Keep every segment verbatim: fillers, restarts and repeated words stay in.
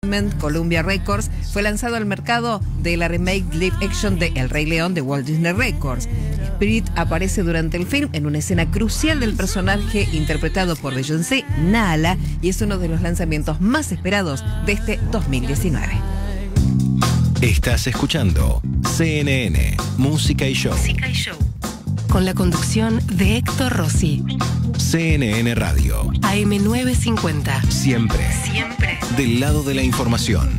Columbia Records, fue lanzado al mercado de la remake live action de El Rey León de Walt Disney Records. Spirit aparece durante el film en una escena crucial del personaje interpretado por Beyoncé, Nala, y es uno de los lanzamientos más esperados de este dos mil diecinueve. Estás escuchando C N N, Música y Show. Música y Show. Con la conducción de Héctor Rossi. C N N Radio. A M novecientos cincuenta. Siempre. Siempre. Del lado de la información.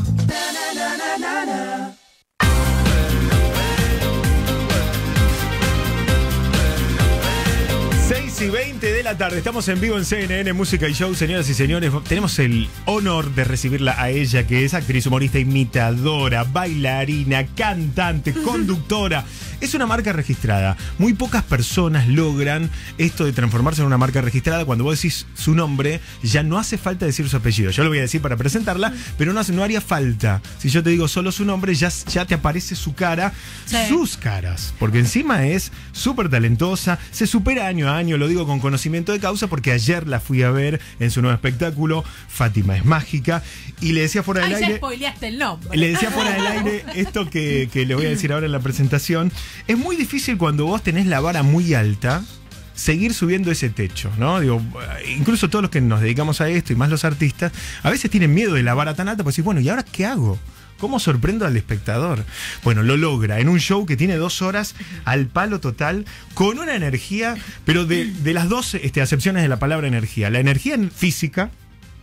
seis y veinte de la tarde, estamos en vivo en C N N Música y Show, señoras y señores. Tenemos el honor de recibirla a ella, que es actriz, humorista, imitadora, bailarina, cantante, conductora. Es una marca registrada. Muy pocas personas logran esto de transformarse en una marca registrada. Cuando vos decís su nombre, ya no hace falta decir su apellido. Yo lo voy a decir para presentarla, pero no, hace, no haría falta. Si yo te digo solo su nombre, ya, ya te aparece su cara, sí. sus caras. Porque encima es súper talentosa, se supera año a año, lo digo con conocimiento de causa, porque ayer la fui a ver en su nuevo espectáculo, Fátima es mágica, y le decía fuera del Ay, aire... ya spoileaste el nombre. Le decía fuera del aire esto que, que le voy a decir ahora en la presentación. Es muy difícil cuando vos tenés la vara muy alta seguir subiendo ese techo, ¿no? Digo, incluso todos los que nos dedicamos a esto y más los artistas, a veces tienen miedo de la vara tan alta, pues decir, bueno, ¿y ahora qué hago? ¿Cómo sorprendo al espectador? Bueno, lo logra en un show que tiene dos horas al palo total, con una energía, pero de, de las dos este, acepciones de la palabra energía. La energía física,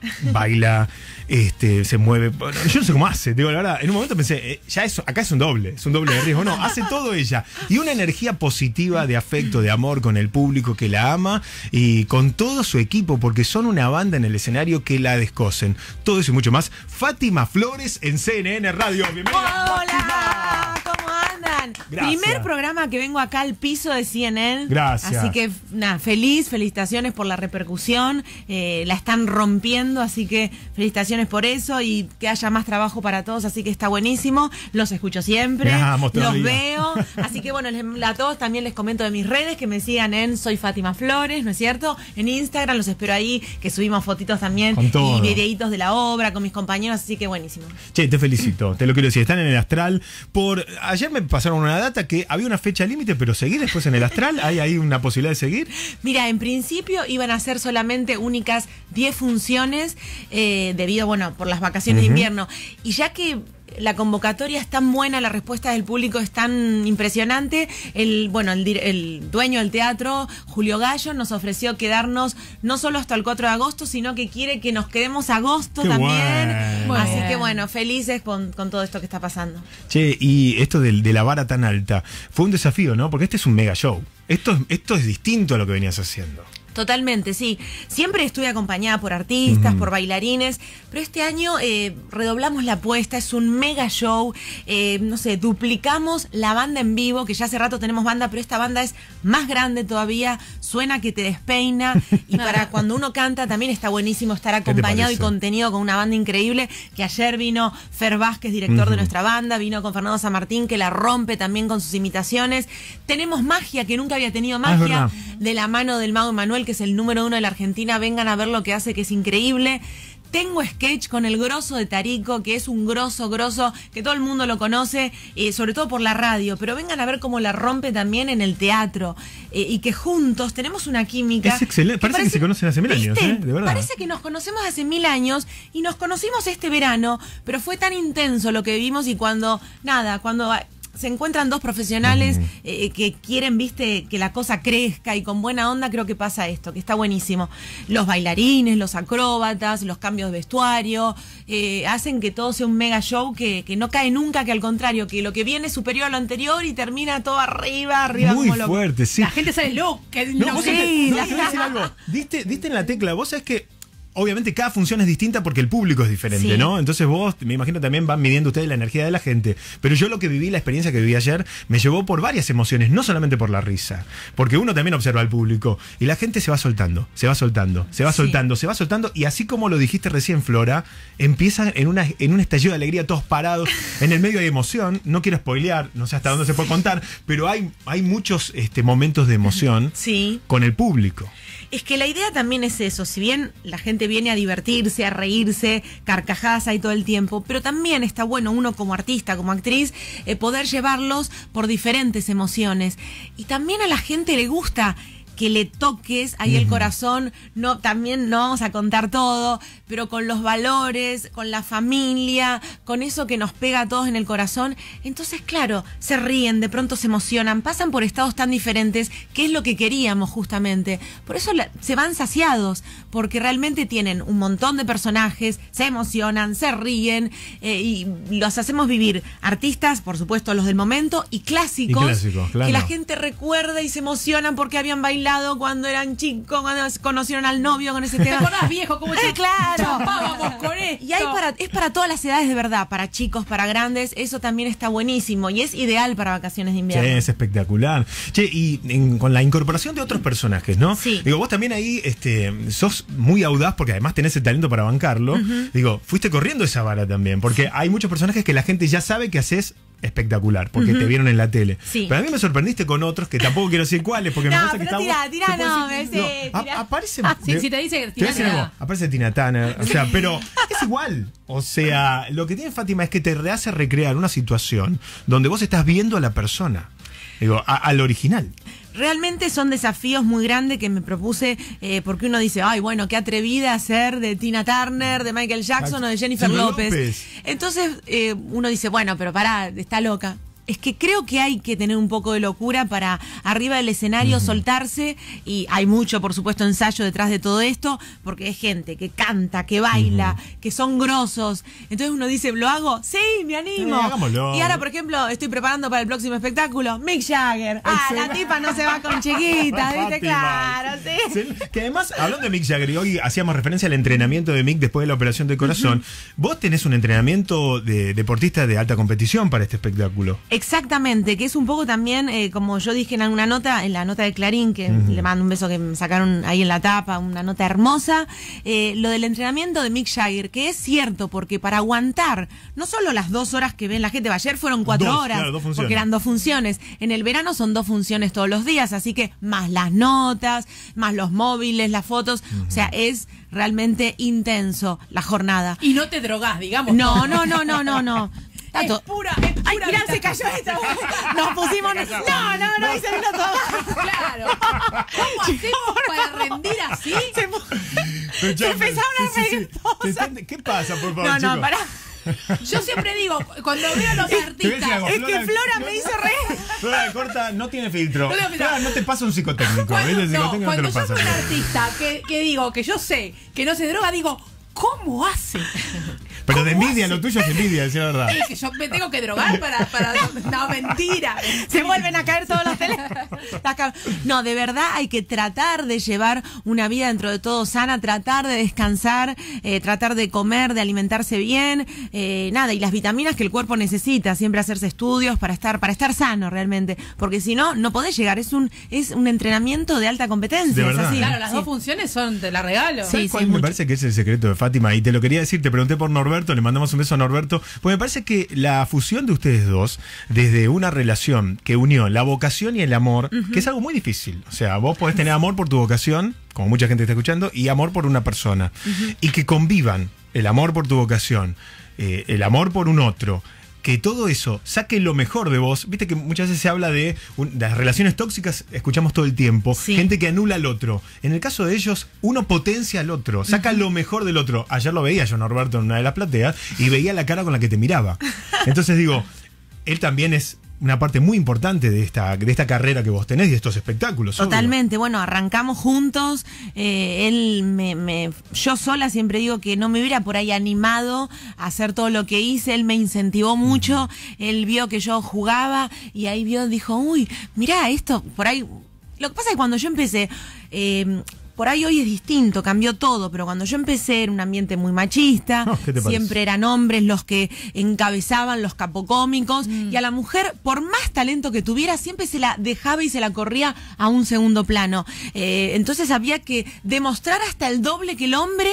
baila, este, se mueve. Bueno, yo no sé cómo hace, digo, la verdad, en un momento pensé, eh, ya eso, acá es un doble, es un doble de riesgo. No, hace todo ella. Y una energía positiva de afecto, de amor con el público que la ama y con todo su equipo, porque son una banda en el escenario que la descosen. Todo eso y mucho más. Fátima Flores en C N N Radio. Bienvenida. Hola, ¿cómo andan? Gracias. Primer programa que vengo acá al piso de C N N. Gracias. Así que, nada, feliz, felicitaciones por la repercusión. Eh, la están rompiendo, así que felicitaciones por eso y que haya más trabajo para todos, así que está buenísimo. Los escucho siempre, Vamos, los veo. Así que, bueno, les, a todos también les comento de mis redes que me sigan en Soy Fátima Flores, ¿no es cierto? En Instagram los espero ahí, que subimos fotitos también y videitos de la obra con mis compañeros, así que buenísimo. Che, te felicito, te lo quiero decir. Están en el Astral. Por ayer me pasaron una data que había una fecha límite, pero seguí después en el Astral. ¿Hay ahí una posibilidad de seguir? Mira, en principio iban a ser solamente únicas diez funciones, eh, debido, bueno, por las vacaciones uh-huh. de invierno. Y ya que la convocatoria es tan buena, la respuesta del público es tan impresionante, el bueno el, el dueño del teatro, Julio Gallo, nos ofreció quedarnos no solo hasta el cuatro de agosto, sino que quiere que nos quedemos agosto Qué también. Bueno. Así que bueno, felices con, con todo esto que está pasando. Che, y esto de, de la vara tan alta, fue un desafío, ¿no? Porque este es un mega show. Esto, esto es distinto a lo que venías haciendo. Totalmente, sí. Siempre estuve acompañada por artistas, uh-huh. por bailarines, pero este año eh, redoblamos la apuesta, es un mega show, eh, no sé, duplicamos la banda en vivo, que ya hace rato tenemos banda, pero esta banda es más grande todavía, suena que te despeina, y para cuando uno canta también está buenísimo estar acompañado y contenido con una banda increíble, que ayer vino Fer Vázquez, director uh-huh. de nuestra banda, vino con Fernando San Martín, que la rompe también con sus imitaciones. Tenemos magia, que nunca había tenido magia, ah, de la mano del Mago Emanuel, que es el número uno de la Argentina. Vengan a ver lo que hace, que es increíble. Tengo sketch con el grosso de Tarico, que es un grosso, grosso, que todo el mundo lo conoce, eh, sobre todo por la radio, pero vengan a ver cómo la rompe también en el teatro, eh, y que juntos tenemos una química. Es excelente, parece, parece que se conocen hace mil años, ¿eh? De verdad. Parece que nos conocemos hace mil años y nos conocimos este verano, pero fue tan intenso lo que vivimos y cuando, nada, cuando... se encuentran dos profesionales eh, que quieren, viste, que la cosa crezca y con buena onda, creo que pasa esto, que está buenísimo. Los bailarines, los acróbatas, los cambios de vestuario, eh, hacen que todo sea un mega show que, que no cae nunca, que al contrario, que lo que viene es superior a lo anterior y termina todo arriba, arriba. Muy como fuerte, lo... sí. La gente sale loca. No, lo... sí, sí, no, la... te voy a decir algo. Diste, diste en la tecla, vos sabés que obviamente cada función es distinta porque el público es diferente, sí. ¿no? Entonces vos, me imagino, también van midiendo ustedes la energía de la gente. Pero yo lo que viví, la experiencia que viví ayer, me llevó por varias emociones, no solamente por la risa. Porque uno también observa al público y la gente se va soltando, se va soltando, se va sí. soltando, se va soltando. Y así como lo dijiste recién, Flora, empiezan en, una, en un estallido de alegría, todos parados. En el medio hay emoción, no quiero spoilear, no sé hasta dónde se puede contar, pero hay, hay muchos este, momentos de emoción sí. con el público. Es que la idea también es eso, si bien la gente viene a divertirse, a reírse, carcajadas ahí todo el tiempo, pero también está bueno uno como artista, como actriz, eh, poder llevarlos por diferentes emociones. Y también a la gente le gusta que le toques ahí el corazón, no, también no vamos a contar todo, pero con los valores, con la familia, con eso que nos pega a todos en el corazón. Entonces, claro, se ríen, de pronto se emocionan, pasan por estados tan diferentes, que es lo que queríamos justamente. Por eso la, se van saciados, porque realmente tienen un montón de personajes, se emocionan, se ríen, eh, y los hacemos vivir artistas, por supuesto, los del momento, y clásicos, y clásicos claro. que la gente recuerda y se emocionan porque habían bailado cuando eran chicos, cuando conocieron al novio con ese tema. ¿Te acordás, viejo? Como eh, claro. chapábamos con esto. Y hay para, es para todas las edades de verdad, para chicos, para grandes, eso también está buenísimo y es ideal para vacaciones de invierno. Sí, es espectacular. Che, y en, con la incorporación de otros personajes, ¿no? Sí. Digo, vos también ahí este, sos muy audaz porque además tenés el talento para bancarlo. Uh-huh. Digo, fuiste corriendo esa vara también, porque sí. hay muchos personajes que la gente ya sabe que haces espectacular, porque uh-huh. te vieron en la tele. Sí. Pero a mí me sorprendiste con otros que tampoco quiero decir cuáles, porque no, me parece que está tira, bueno. Tira, no, me sé, no, tira. Aparece. Ah, sí, si te dice que Tina Turner. Aparece Tina Turner. O sea, pero es igual. O sea, lo que tiene Fátima es que te hace recrear una situación donde vos estás viendo a la persona. Digo, a, al original. Realmente son desafíos muy grandes que me propuse, eh, porque uno dice, ay, bueno, qué atrevida ser de Tina Turner, de Michael Jackson o de Jennifer López. López. Entonces eh, uno dice, bueno, pero pará, está loca. Es que creo que hay que tener un poco de locura para arriba del escenario uh-huh. soltarse, y hay mucho, por supuesto, ensayo detrás de todo esto, porque es gente que canta, que baila, uh-huh. que son grosos. Entonces uno dice, ¿lo hago? Sí, me animo. Sí, y ahora, por ejemplo, estoy preparando para el próximo espectáculo Mick Jagger. Ah, la tipa no se va con chiquitas, ¿viste? Claro, sí. sí. Que además, hablando de Mick Jagger, y hoy hacíamos referencia al entrenamiento de Mick después de la operación de corazón, uh-huh. vos tenés un entrenamiento de deportista de alta competición para este espectáculo. Exactamente, que es un poco también, eh, como yo dije en alguna nota, en la nota de Clarín, que uh-huh. le mando un beso, que me sacaron ahí en la tapa, una nota hermosa, eh, lo del entrenamiento de Mick Jagger, que es cierto, porque para aguantar no solo las dos horas que ven la gente, ayer fueron cuatro dos, horas, claro, dos porque eran dos funciones, en el verano son dos funciones todos los días, así que más las notas, más los móviles, las fotos, uh-huh. o sea, es realmente intenso la jornada. Y no te drogás, digamos. No, no, no, no, no, no. Es pura, es pura. Ay, mirá, se cayó esto. Nos pusimos. No, no, no, y se vino todo. Claro. ¿Cómo hacemos para rendir así? Se, Pero ya, se empezaron a sí, reír sí, todos. sí. ¿Qué pasa, por favor, No, chicos? no, pará. Yo siempre digo, cuando veo a los artistas. Algo, es Flora, que Flora me hizo reír. Flora Corta no tiene filtro. No, no, Flora, no te pasa un psicotécnico. Cuando, el no, psicotécnico cuando no te yo lo pasa. soy un artista que, que digo que yo sé que no se droga, digo, ¿cómo hace? Pero de envidia, hace? Lo tuyo es envidia, decir la verdad. Es que yo me tengo que drogar para... para no, mentira. Se vuelven a caer todos los teléfonos. No, de verdad hay que tratar de llevar una vida dentro de todo sana, tratar de descansar, eh, tratar de comer, de alimentarse bien, eh, nada, y las vitaminas que el cuerpo necesita, siempre hacerse estudios para estar para estar sano realmente, porque si no, no podés llegar, es un es un entrenamiento de alta competencia. De es verdad. así. Claro, las Sí. dos funciones son, te las regalo. Sí, ¿Sabes cuál sí, me mucho. parece que es el secreto de Fátima? Y te lo quería decir, te pregunté por Norberto, le mandamos un beso a Norberto, porque me parece que la fusión de ustedes dos, desde una relación que unió la vocación y el amor, uh-huh. que es algo muy difícil. O sea, vos podés tener amor por tu vocación, como mucha gente está escuchando, y amor por una persona. Uh-huh. Y que convivan el amor por tu vocación, eh, el amor por un otro, que todo eso saque lo mejor de vos. Viste que muchas veces se habla de, un, de las relaciones tóxicas, escuchamos todo el tiempo, sí. gente que anula al otro. En el caso de ellos, uno potencia al otro, saca uh-huh. lo mejor del otro. Ayer lo veía yo, Norberto, en una de las plateas, y veía la cara con la que te miraba. Entonces digo, él también es una parte muy importante de esta, de esta carrera que vos tenés y de estos espectáculos. Totalmente, obvio. Bueno, arrancamos juntos, eh, él me, me, yo sola siempre digo que no me hubiera por ahí animado a hacer todo lo que hice, él me incentivó mucho, uh-huh. él vio que yo jugaba y ahí vio, dijo, uy, mirá esto, por ahí, lo que pasa es que cuando yo empecé, eh, por ahí hoy es distinto, cambió todo, pero cuando yo empecé era un ambiente muy machista, oh, siempre eran hombres los que encabezaban los capocómicos, mm. y a la mujer, por más talento que tuviera, siempre se la dejaba y se la corría a un segundo plano. Eh, entonces había que demostrar hasta el doble que el hombre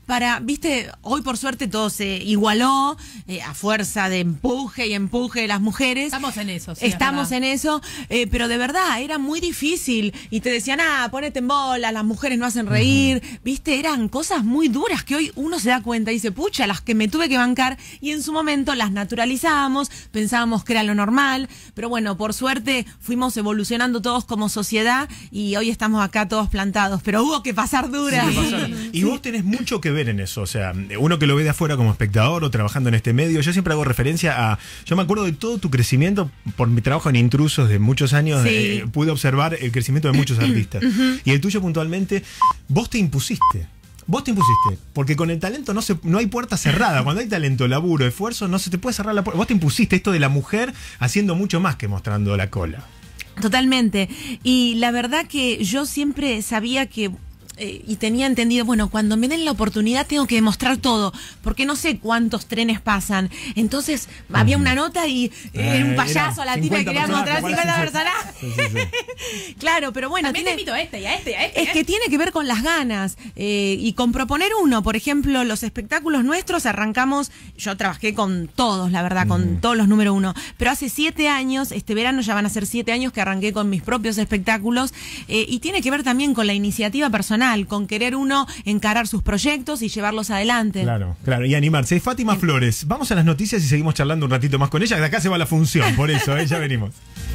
para, viste, hoy por suerte todo se igualó eh, a fuerza de empuje y empuje de las mujeres. Estamos en eso, sí. Estamos en eso, eh, pero de verdad era muy difícil y te decían, ah, ponete en bola, las mujeres no hacen reír, uh-huh. viste, eran cosas muy duras que hoy uno se da cuenta y dice, pucha, las que me tuve que bancar, y en su momento las naturalizábamos, pensábamos que era lo normal, pero bueno, por suerte fuimos evolucionando todos como sociedad y hoy estamos acá todos plantados, pero hubo que pasar duras. Sí, y vos tenés mucho que ver en eso, o sea, uno que lo ve de afuera como espectador o trabajando en este medio, yo siempre hago referencia a, yo me acuerdo de todo tu crecimiento, por mi trabajo en Intrusos de muchos años, sí. eh, pude observar el crecimiento de muchos artistas, uh-huh. y el tuyo puntualmente, vos te impusiste. Vos te impusiste, porque con el talento no se, no hay puerta cerrada. Cuando hay talento, laburo, esfuerzo, no se te puede cerrar la puerta. Vos te impusiste esto de la mujer haciendo mucho más que mostrando la cola. Totalmente. Y la verdad que yo siempre sabía que Eh, y tenía entendido, bueno, cuando me den la oportunidad tengo que demostrar todo, porque no sé cuántos trenes pasan. Entonces uh-huh. había una nota y eh, un payaso a la tipa que quería mostrar cincuenta personas. Sí, sí, sí. Claro, pero bueno. También tiene, te invito a este y a este y a este. Es que tiene que ver con las ganas eh, y con proponer uno. Por ejemplo, los espectáculos nuestros arrancamos, yo trabajé con todos, la verdad, con uh-huh. todos los número uno. Pero hace siete años, este verano ya van a ser siete años que arranqué con mis propios espectáculos eh, y tiene que ver también con la iniciativa personal, con querer uno encarar sus proyectos y llevarlos adelante. Claro, claro, y animarse. Fátima sí. Flores, vamos a las noticias y seguimos charlando un ratito más con ella, de acá se va la función, por eso, ¿eh? Ya venimos.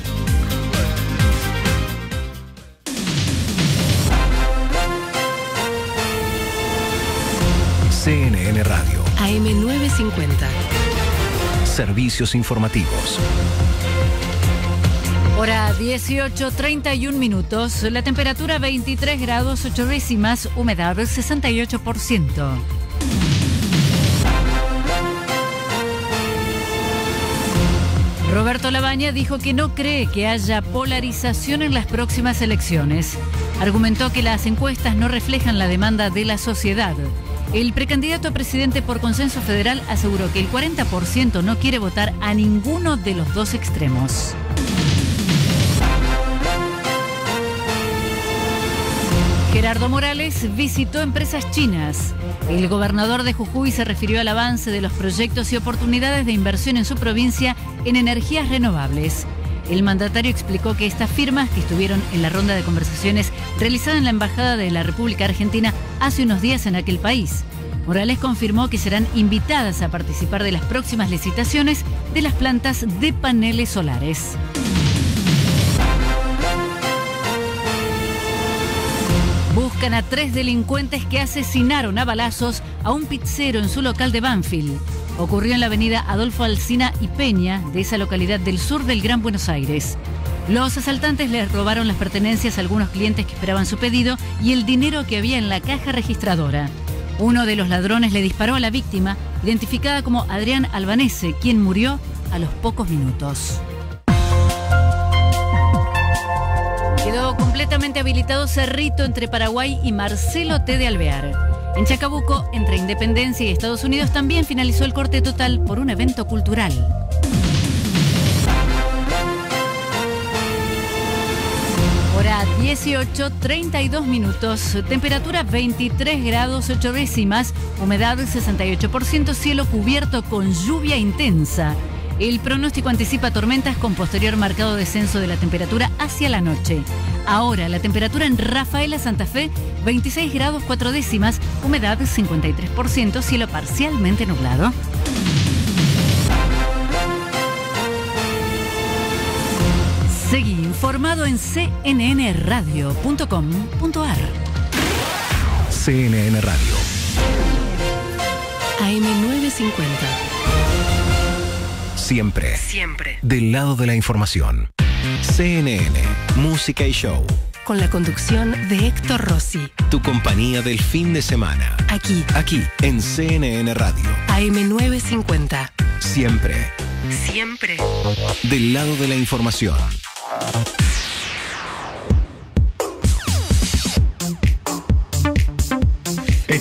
C N N Radio. A M novecientos cincuenta. Servicios informativos. Hora dieciocho treinta y un minutos, la temperatura veintitrés grados ocho décimas, humedad sesenta y ocho por ciento. Roberto Labaña dijo que no cree que haya polarización en las próximas elecciones. Argumentó que las encuestas no reflejan la demanda de la sociedad. El precandidato a presidente por Consenso Federal aseguró que el cuarenta por ciento no quiere votar a ninguno de los dos extremos. Gerardo Morales visitó empresas chinas. El gobernador de Jujuy se refirió al avance de los proyectos y oportunidades de inversión en su provincia en energías renovables. El mandatario explicó que estas firmas, que estuvieron en la ronda de conversaciones realizada en la Embajada de la República Argentina hace unos días en aquel país, Morales confirmó que serán invitadas a participar de las próximas licitaciones de las plantas de paneles solares. Buscan a tres delincuentes que asesinaron a balazos a un pizzero en su local de Banfield. Ocurrió en la avenida Adolfo Alsina y Peña, de esa localidad del sur del Gran Buenos Aires. Los asaltantes les robaron las pertenencias a algunos clientes que esperaban su pedido y el dinero que había en la caja registradora. Uno de los ladrones le disparó a la víctima, identificada como Adrián Albanese, quien murió a los pocos minutos. Quedó completamente habilitado Cerrito entre Paraguay y Marcelo T. de Alvear. En Chacabuco, entre Independencia y Estados Unidos, también finalizó el corte total por un evento cultural. Hora dieciocho treinta y dos minutos, temperatura veintitrés grados ocho décimas, humedad sesenta y ocho por ciento, cielo cubierto con lluvia intensa. El pronóstico anticipa tormentas con posterior marcado descenso de la temperatura hacia la noche. Ahora, la temperatura en Rafaela, Santa Fe, veintiséis grados cuatro décimas, humedad cincuenta y tres por ciento, cielo parcialmente nublado. Seguí informado en c n n radio punto com punto a r. C N N Radio. A M novecientos cincuenta. Siempre. Siempre. Del lado de la información. C N N, música y show. Con la conducción de Héctor Rossi. Tu compañía del fin de semana. Aquí. Aquí, en C N N Radio. A M novecientos cincuenta. Siempre. Siempre. Del lado de la información.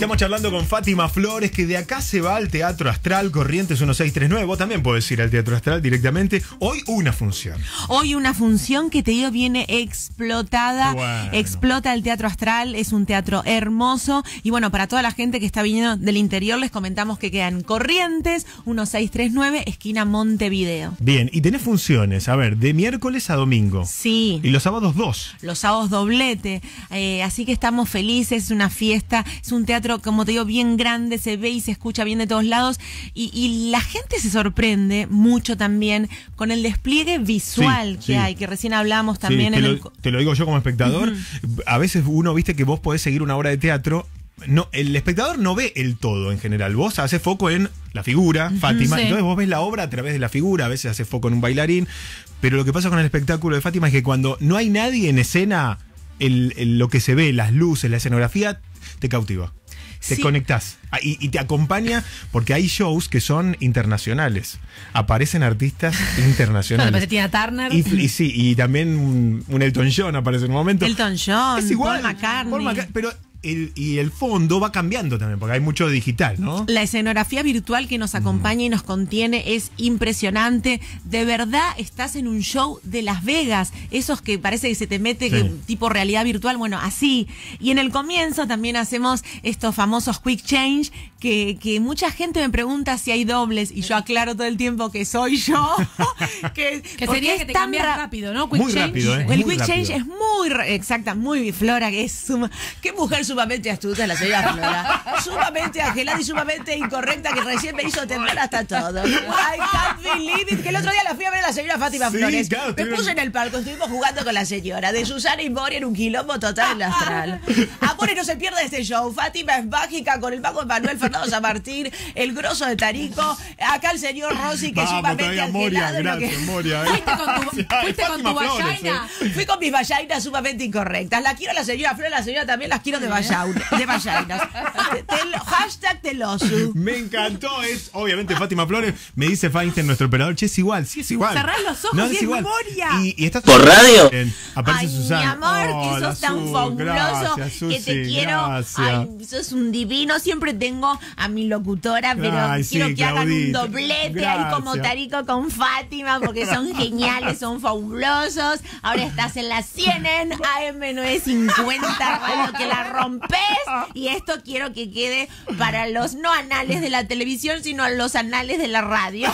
Estamos charlando con Fátima Flores, que de acá se va al Teatro Astral, Corrientes dieciséis treinta y nueve. Vos también podés ir al Teatro Astral directamente. Hoy una función. Hoy una función que te digo viene explotada. Bueno. Explota el Teatro Astral, es un teatro hermoso. Y bueno, para toda la gente que está viniendo del interior, les comentamos que quedan Corrientes dieciséis treinta y nueve, esquina Montevideo. Bien, y tenés funciones, a ver, de miércoles a domingo. Sí. Y los sábados dos. Los sábados doblete, eh, así que estamos felices, es una fiesta, es un teatro, como te digo, bien grande, se ve y se escucha bien de todos lados, y, y la gente se sorprende mucho también con el despliegue visual Sí, que sí. hay, que recién hablamos también Sí, en te, el... lo, te lo digo yo como espectador. Uh-huh. A veces uno, viste que vos podés seguir una obra de teatro. No, el espectador no ve el todo en general. Vos haces foco en la figura, uh-huh, Fátima. Sí. Entonces vos ves la obra a través de la figura. A veces haces foco en un bailarín. Pero lo que pasa con el espectáculo de Fátima es que cuando no hay nadie en escena, el, el- lo que se ve, las luces, la escenografía, te cautiva. Te Sí. conectás. Ah, Y, y te acompaña porque hay shows que son internacionales. Aparecen artistas No, internacionales. después Tina Turner. Y, y sí, y también un, un Elton John aparece en un momento. Elton John, Es igual, Paul McCartney. Paul McCartney, pero el, y el fondo va cambiando también, porque hay mucho digital, ¿no? La escenografía virtual que nos acompaña y nos contiene es impresionante. De verdad estás en un show de Las Vegas. Esos que parece que se te mete Sí. que, tipo realidad virtual. Bueno, así. Y en el comienzo también hacemos estos famosos quick change que, que mucha gente me pregunta si hay dobles y yo aclaro todo el tiempo que soy yo. que Que porque sería es que te tan cambias ra- rápido, ¿no? Quick Muy change. rápido, ¿eh? El Muy quick rápido. change es muy ra- exacta, muy Flora, que es suma- qué mujer sumamente astuta la señora Flora, sumamente angelada y sumamente incorrecta que recién me hizo temblar hasta todo. I can't believe it, que el otro día la fui a ver a la señora Fátima Sí, Flores. claro, me estuvieron- puse en el palco, estuvimos jugando con la señora, de Susana y Mori en un quilombo total en la Astral. Amores, no se pierda este show. Fátima es mágica con el mago Manuel Fernando San Martín, el grosso de Tarico, acá el señor Rossi, que es Vamos, sumamente todavía Moria, angelado. lo que- gracias, Moria. ¿eh? Fuiste con tu, Sí, fuiste con Fátima tu Flores, vallaina. ¿eh? Fui con mis vallainas sumamente incorrectas. La quiero a la señora Flor, la señora también las quiero de, vallaun- de vallainas. Tel- hashtag telosu. Me encantó, es obviamente Fátima Flores. Me dice Feinstein, nuestro operador, che, es igual, sí es igual. Cerrás los ojos No, y es es igual. Moria. Y, y estás ¿Por radio? Bien, aparece Ay, Susana. mi amor, que Hola, sos tan Su, fabuloso, gracias, que te Susi, quiero. gracias. Ay, sos un divino. Siempre tengo a mi locutora, pero Ay, quiero sí, que hagan un Claudita. doblete ahí como Gracias. Tarico con Fátima, porque son geniales, son fabulosos. Ahora estás en la C N N A M novecientos cincuenta Radio, que la rompes. Y esto quiero que quede para los no anales de la televisión, sino los anales de la radio.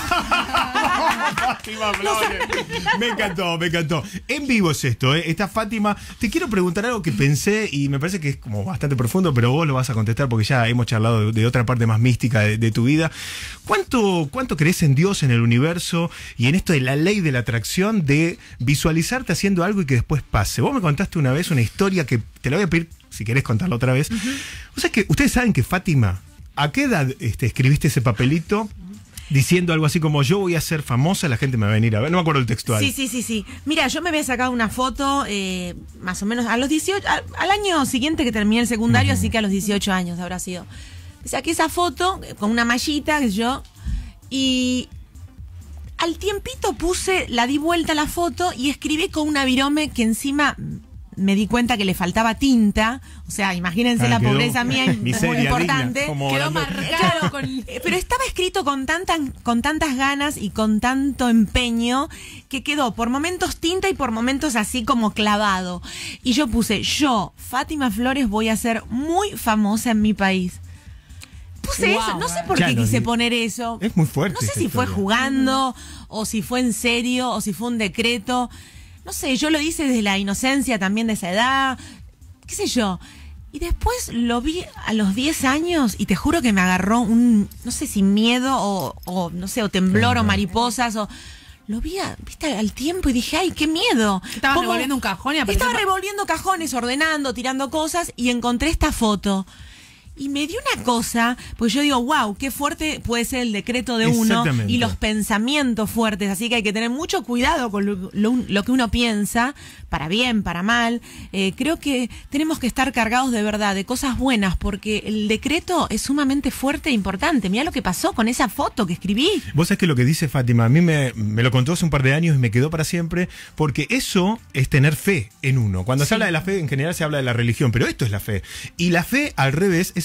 Fátima Flores. Me encantó, me encantó. En vivo es esto, ¿eh? Está Fátima. Te quiero preguntar algo que pensé y me parece que es como bastante profundo, pero vos lo vas a contestar porque ya hemos charlado de, de otra parte más mística de, de tu vida. ¿Cuánto, ¿Cuánto crees en Dios, en el universo y en esto de la ley de la atracción, de visualizarte haciendo algo y que después pase? Vos me contaste una vez una historia que te la voy a pedir si querés contarla otra vez. O sea que ustedes saben que Fátima, ¿a qué edad este, escribiste ese papelito? Diciendo algo así como yo voy a ser famosa, la gente me va a venir a ver. No me acuerdo el textual. Sí, sí, sí, sí. Mira, yo me había sacado una foto eh, más o menos a los dieciocho, al, al año siguiente que terminé el secundario, así que a los dieciocho años habrá sido. Saqué esa foto eh, con una mallita, que yo, y al tiempito puse, la di vuelta a la foto y escribí con una virome que encima me di cuenta que le faltaba tinta. O sea, imagínense Ah, la quedó pobreza mía, muy miseria importante. digna, como Quedó hablando- marcado con... Eh, Pero estaba escrito con, tantas con tantas ganas y con tanto empeño que quedó por momentos tinta y por momentos así como clavado. Y yo puse, yo, Fátima Flores, voy a ser muy famosa en mi país. Puse Wow, eso, no sé por Claro, qué quise y- poner eso. Es muy fuerte No sé esta si fue historia. jugando o si fue en serio o si fue un decreto. No sé, yo lo hice desde la inocencia también de esa edad, qué sé yo. Y después lo vi a los diez años y te juro que me agarró un, no sé si miedo o, o no sé, o temblor Claro. o mariposas o... Lo vi, a- viste, al tiempo y dije, ay, qué miedo. Estabas ¿Cómo? revolviendo un cajón y apareció... Estaba revolviendo cajones, ordenando, tirando cosas y encontré esta foto. Y me dio una cosa, pues yo digo, wow, qué fuerte puede ser el decreto de uno Exactamente. y los pensamientos fuertes. Así que hay que tener mucho cuidado con lo, lo- lo que uno piensa, para bien, para mal. Eh, creo que tenemos que estar cargados de verdad, de cosas buenas, porque el decreto es sumamente fuerte e importante. Mirá lo que pasó con esa foto que escribí. Vos sabés que lo que dice Fátima, a mí me, me lo contó hace un par de años y me quedó para siempre, porque eso es tener fe en uno. Cuando se habla de la fe, en general se habla de la religión, pero esto es la fe. Y la fe, al revés, es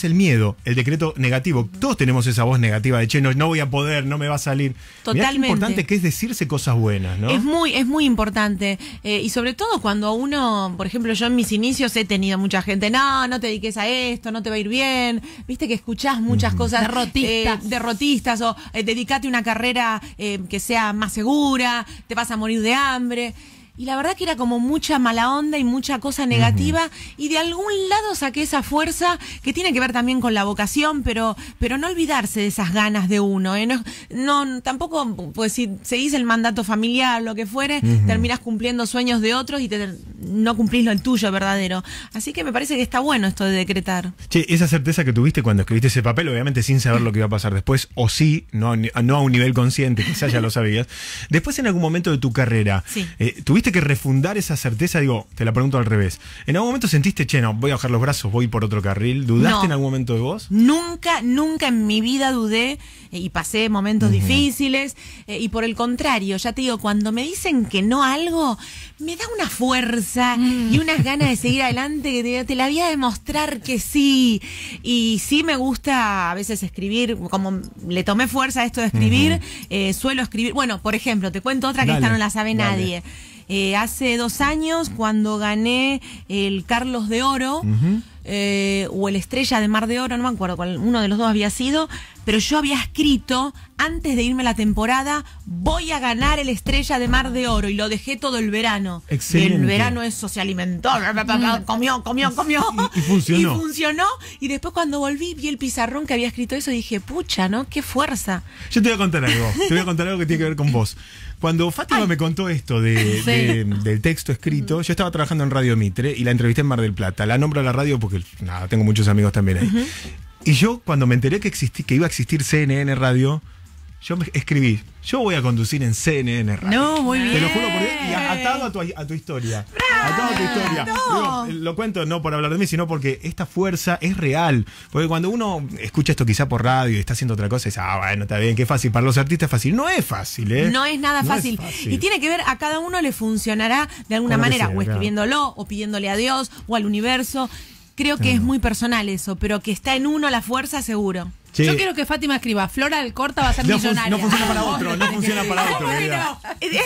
es el miedo, el decreto negativo. Todos tenemos esa voz negativa de, che, no, no voy a poder, no me va a salir. Totalmente. Mirá qué importante que es decirse cosas buenas, ¿no? Es muy, es muy importante. Eh, y sobre todo cuando uno, por ejemplo, yo en mis inicios he tenido mucha gente, no, no te dediques a esto, no te va a ir bien. Viste que escuchás muchas cosas Derrotistas. eh, derrotistas o eh, dedicate a una carrera eh, que sea más segura, te vas a morir de hambre. Y la verdad que era como mucha mala onda y mucha cosa negativa, uh-huh. y de algún lado saqué esa fuerza que tiene que ver también con la vocación, pero pero no olvidarse de esas ganas de uno, ¿eh? No, no tampoco, pues si seguís el mandato familiar, lo que fuere, uh-huh. terminás cumpliendo sueños de otros y te, no cumplís lo el tuyo verdadero. Así que me parece que está bueno esto de decretar. Che, esa certeza que tuviste cuando escribiste ese papel, obviamente sin saber lo que iba a pasar después, o sí, no, no a un nivel consciente, quizás ya lo sabías. Después, en algún momento de tu carrera, sí. eh, ¿tuviste que refundar esa certeza? Digo, te la pregunto al revés. ¿En algún momento sentiste, che, no, voy a bajar los brazos, voy por otro carril? ¿Dudaste no, en algún momento de vos? Nunca, nunca en mi vida dudé, eh, y pasé momentos uh-huh. difíciles, eh, y por el contrario, ya te digo, cuando me dicen que no a algo, me da una fuerza mm. y unas ganas de seguir adelante, que te, te la voy a demostrar que sí. Y sí me gusta a veces escribir, como le tomé fuerza a esto de escribir, uh-huh. eh, suelo escribir, bueno, por ejemplo, te cuento otra que dale, esta no la sabe dale. nadie. Eh, hace dos años, cuando gané el Carlos de Oro, uh-huh. eh, o el Estrella de Mar de Oro, no me acuerdo cuál, uno de los dos había sido, pero yo había escrito, antes de irme a la temporada, voy a ganar el Estrella de Mar de Oro, y lo dejé todo el verano. Excelente. El verano eso se alimentó, comió, comió, comió. Y, y funcionó. Y funcionó, y después cuando volví, vi el pizarrón que había escrito eso, y dije, pucha, ¿no? ¡Qué fuerza! Yo te voy a contar algo, te voy a contar algo que tiene que ver con vos. Cuando Fátima Ay. me contó esto de, sí. de, del texto escrito, yo estaba trabajando en Radio Mitre y la entrevisté en Mar del Plata. La nombro a la radio porque, nada, tengo muchos amigos también ahí. Uh-huh. Y yo, cuando me enteré que, existí, que iba a existir C N N Radio, yo me escribí, yo voy a conducir en C N N Radio. No, muy bien. Te lo juro por Dios, y atado a tu, a tu historia. ¡Bravo! Atado a tu historia. No. Digo, lo cuento no por hablar de mí, sino porque esta fuerza es real. Porque cuando uno escucha esto quizá por radio y está haciendo otra cosa, dice, ah, bueno, está bien, qué fácil. Para los artistas es fácil. No es fácil, ¿eh? No es nada no fácil. Es fácil. Y tiene que ver, a cada uno le funcionará de alguna Como manera, sea, o escribiéndolo, o pidiéndole a Dios, o al universo. Creo que claro. es muy personal eso, pero que está en uno la fuerza, seguro. Sí. Yo quiero que Fátima escriba, Flora del Corta va a ser no millonaria. No funciona para otro, no funciona para otro. Bueno.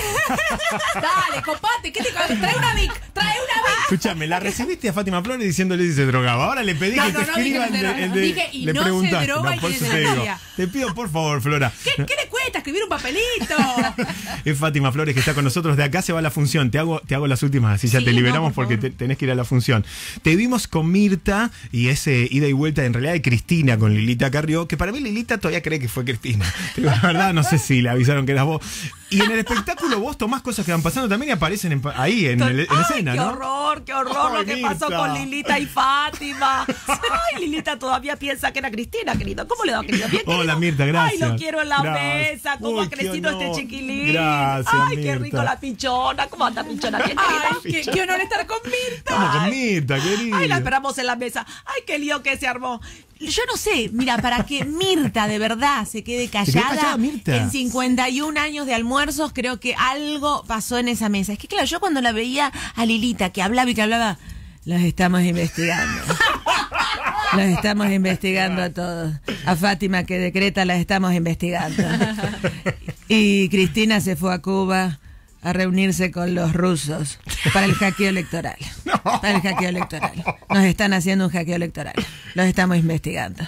Dale, compate, ¿qué te trae una Vic? Trae una Vic. Escúchame, la recibiste a Fátima Flores diciéndole si se drogaba. Ahora le pedí no, que no, te no, escriba el de, el de, dije, y le no preguntaste. se droga No, por y eso es te digo. millonaria. Te pido por favor, Flora. ¿Qué, ¿Qué le cuesta escribir un papelito? Es Fátima Flores que está con nosotros. De acá se va la función. Te hago, te hago las últimas, así ya sí, te liberamos no, por porque te, tenés que ir a la función. Te vimos con Mirta y ese ida y vuelta en realidad de Cristina con Lilita Carrió, que para mí Lilita todavía cree que fue Cristina. Pero la verdad no sé si le avisaron que eras vos. Y en el espectáculo vos tomás cosas que van pasando también y aparecen en, ahí en, el, en Ay, escena, qué ¿no? horror, qué horror Ay, lo que Mirta. pasó con Lilita y Fátima. Ay, Lilita todavía piensa que era Cristina, querido. ¿Cómo le da, querido? Bien, querido. Hola, Mirta, gracias. Ay, lo quiero en la Gracias. mesa. ¿Cómo Uy, ha crecido qué honor. este chiquilín? Gracias, Ay, qué Mirta. rico la pichona. ¿Cómo anda pichona? Bien, Ay, querida. qué, qué honor estar con Mirta. Estamos con Mirta, querida. Ay, la esperamos en la mesa. Ay, qué lío que se armó. Yo no sé, mira, para que Mirta de verdad se quede quedó callada, callada, Mirta. en cincuenta y un años de almuerzos, creo que algo pasó en esa mesa. Es que claro, yo cuando la veía a Lilita, que hablaba y que hablaba, los estamos investigando. Los estamos investigando a todos. A Fátima que decreta, la estamos investigando. Y Cristina se fue a Cuba a reunirse con los rusos para el hackeo electoral. No. Para el hackeo electoral. Nos están haciendo un hackeo electoral. Los estamos investigando.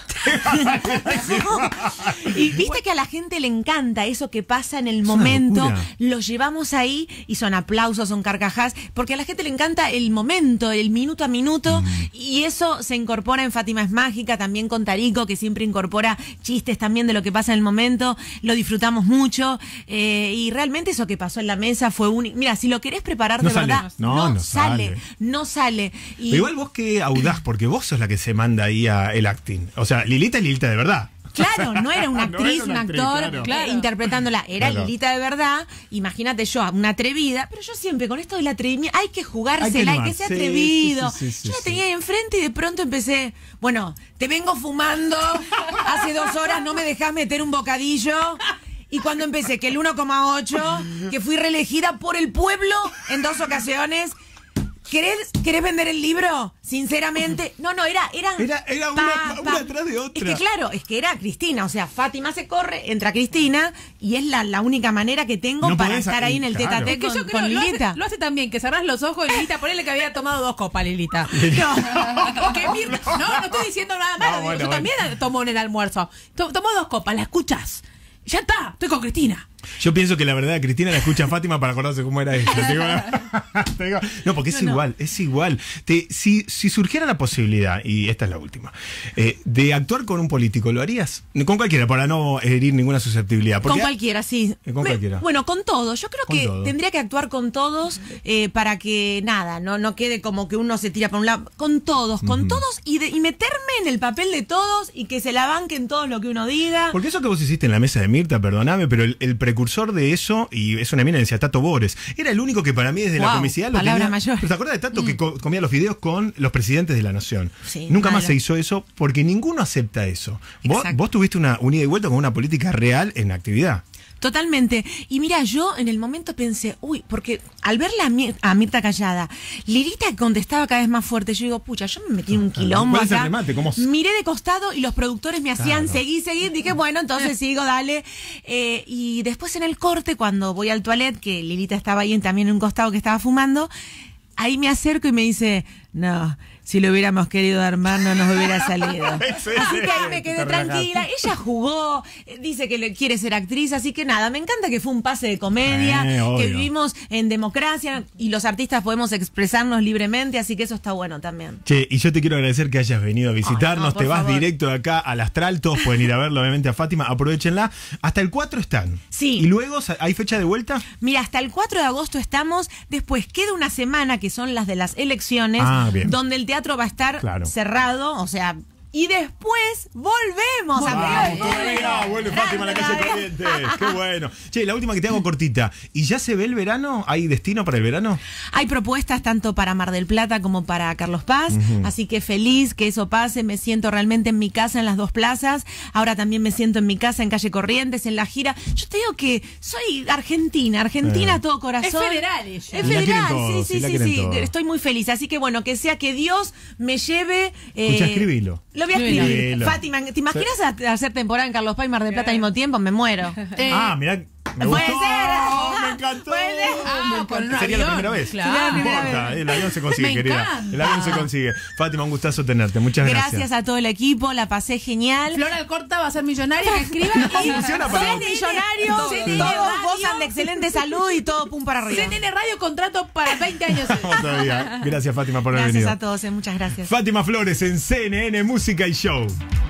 Y viste que a la gente le encanta eso que pasa en el Es momento. una locura. Lo llevamos ahí y son aplausos, son carcajadas, porque a la gente le encanta el momento, el minuto a minuto. Mm. Y eso se incorpora en Fátima es Mágica, también con Tarico, que siempre incorpora chistes también de lo que pasa en el momento. Lo disfrutamos mucho. Eh, y realmente eso que pasó en la mesa fue un... Mira, si lo querés preparar No de sale. verdad, No, no, no sale, sale. no sale. Y Pero igual vos qué audaz, porque vos sos la que se manda ahí a el acting. O sea, Lilita es Lilita de verdad. claro, no era una No actriz, era una un actriz, actor claro. eh, Claro. interpretándola. Era Claro. Lilita de verdad. Imagínate yo, una atrevida. Pero yo siempre con esto del atrevimiento, hay que jugársela, Hay que hay que animar. ser Sí, atrevido. sí, sí, sí, yo la sí. tenía ahí enfrente y de pronto empecé, bueno, te vengo fumando, hace dos horas no me dejás meter un bocadillo. Y cuando empecé que el uno coma ocho, que fui reelegida por el pueblo en dos ocasiones, ¿Querés, ¿Querés vender el libro? Sinceramente. No, no, era... Eran, Era, era una, pa, una pa. atrás de otra. Es que claro, es que era Cristina. O sea, Fátima se corre, entra Cristina y es la, la única manera que tengo No para podés, estar ahí en el claro. tete a Es tete que yo con, creo con lo hace, Lilita. lo hace también, que cerrás los ojos y Lilita, ponele que había tomado dos copas, Lilita. No. O que Mirta- no, no estoy diciendo nada malo. No, digo, bueno, yo bueno. también tomo en el almuerzo. To- Tomo dos copas, la escuchas. Ya está, estoy con Cristina. Yo pienso que la verdad Cristina la escucha a Fátima para acordarse cómo era ella. Te digo, te digo, no, porque es No, no. igual, es igual. Te- si, si surgiera la posibilidad, y esta es la última, eh, de actuar con un político, ¿lo harías? Con cualquiera, para no herir ninguna susceptibilidad. Porque- Con cualquiera, sí. Eh, con Me- cualquiera. Bueno, con todos. Yo creo Con que todo. tendría que actuar con todos eh, para que nada, no, no quede como que uno se tira por un lado. Con todos, con todos y, de- y meterme en el papel de todos y que se la banquen todo lo que uno diga. Porque eso que vos hiciste en la mesa de Mirta, perdóname, pero el, el precursor de eso, y es una eminencia, Tato Bores, era el único que para mí desde la Wow, comicidad lo palabra tenía. mayor. ¿Pero te acuerdas de Tato que co- comía los videos con los presidentes de la nación? Sí, Nunca más malo. se hizo eso porque ninguno acepta eso. Vos, Exacto. vos tuviste una, un ida y vuelta con una política real en actividad. Totalmente. Y mira, yo en el momento pensé, uy, porque al verla a, Mir- a Mirta callada, Lilita contestaba cada vez más fuerte. Yo digo, pucha, yo me metí en un quilombo ¿Cuál es el acá. remate? ¿Cómo se- Miré de costado y los productores me hacían Claro. seguir, seguir. Dije, bueno, entonces sigo, dale. Eh, y después en el corte, cuando voy al toilet, que Lilita estaba ahí en- también en un costado que estaba fumando, ahí me acerco y me dice, no, si lo hubiéramos querido armar no nos hubiera salido. Así que ahí me quedé Te relajaste. tranquila. Ella jugó, eh, dice que le quiere ser actriz, así que nada, me encanta que fue un pase de comedia, Eh, obvio. que vivimos en democracia y los artistas podemos expresarnos libremente, así que eso está bueno también. Che, y yo te quiero agradecer que hayas venido a visitarnos. Ay, no, por te vas favor. directo de acá al Astral. Todos pueden ir a verlo, obviamente, a Fátima. Aprovechenla. Hasta el cuatro están. Sí. ¿Y luego hay fecha de vuelta? Mira, hasta el cuatro de agosto estamos, después queda una semana que son las de las elecciones, Ah, bien. donde el teatro va a estar Claro. cerrado, o sea, y después volvemos a Vamos, ver. todavía vuelve Fátima a la calle Corrientes. Qué bueno. Che, la última que te hago cortita. ¿Y ya se ve el verano? ¿Hay destino para el verano? Hay propuestas tanto para Mar del Plata como para Carlos Paz, así que feliz que eso pase. Me siento realmente en mi casa en las dos plazas. Ahora también me siento en mi casa en calle Corrientes, en la gira. Yo te digo que soy argentina, argentina Eh. a todo corazón. Es federal ella. Es Y la quieren federal, todos, sí, y sí, la sí, quieren sí. todos. Estoy muy feliz. Así que bueno, que sea que Dios me lleve. Escucha, escribilo. Lo voy a escribir. Escribilo. Fátima, ¿te imaginas a- hacer temporada en Carlos Paz y Mar del Plata al mismo tiempo? Me muero. Eh, Ah, mirá. Me Puede gustó. ser. Me encantó. Puede ser. Ah, Me con encantó. un Sería la avión. primera vez. Claro. Sería la No primera importa, vez. el avión se consigue, Me querida. encanta. El avión se consigue. Fátima, un gustazo tenerte. Muchas gracias. Gracias a todo el equipo, la pasé genial. Flora Alcorta va a ser millonaria, que escriba. ¿Cómo funciona para Ser vos? millonario, C N N todos Radio. gozan de excelente salud y todo pum para arriba. C N N Radio contrato para veinte años. Todavía. Gracias, Fátima, por haber Gracias venido. a todos, eh, muchas gracias. Fátima Flores en C N N Música y Show.